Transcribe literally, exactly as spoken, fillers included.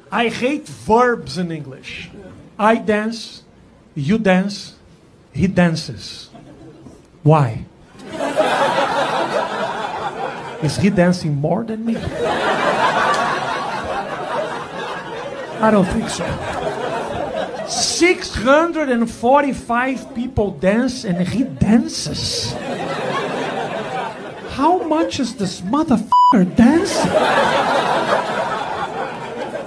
I hate verbs in English. I dance, you dance, he dances. Why? Is he dancing more than me? I don't think so. six hundred forty-five people dance and he dances. How much is this motherfucker dancing?